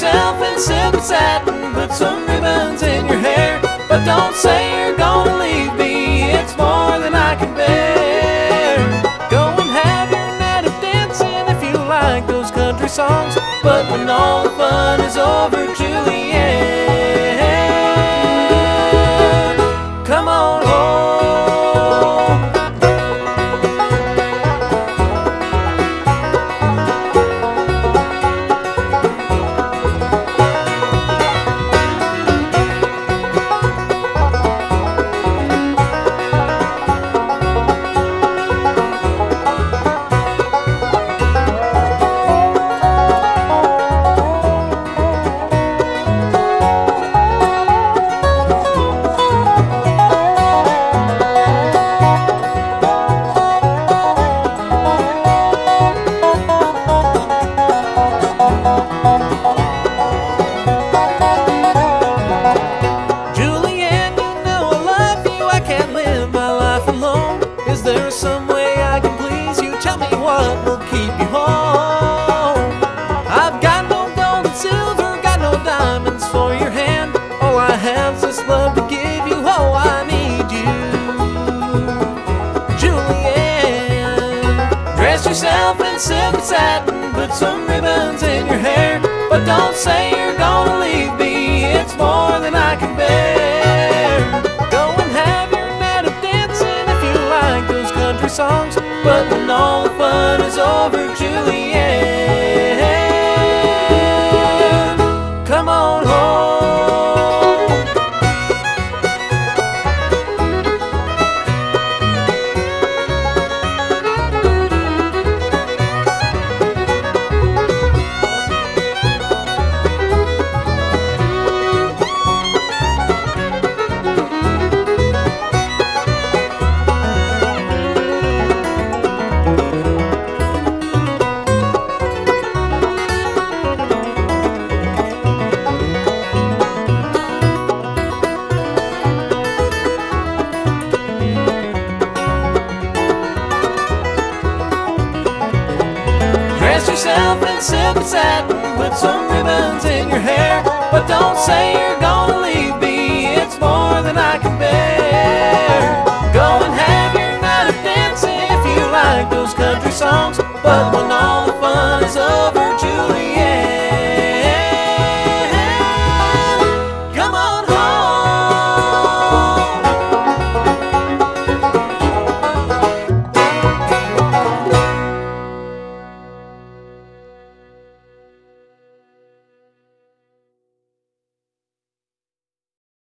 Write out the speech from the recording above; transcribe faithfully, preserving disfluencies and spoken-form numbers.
yourself in silk and satin, put some ribbons in your hair, but don't say you're gonna leave me, it's more than I can bear. Go and have your night of dancing if you like those country songs, but when all the fun is over, Juliet, come on home. Is there some way I can please you? Tell me what will keep you home. I've got no gold and silver, got no diamonds for your hand. All I have is this love to give you. Oh, I need you, Juliet. Dress yourself in silk and satin, put some ribbons in your hair, but don't say you're gonna leave me, it's more than I can bear. Go and have your night of dancing if you like those country songs, but when all the fun is over, Juliet, come on home. Dress yourself in silk and satin, put some ribbons in your hair, but don't say you're gonna leave me, it's more than I can bear. Go and have your night of dancing if you like those country songs, but when all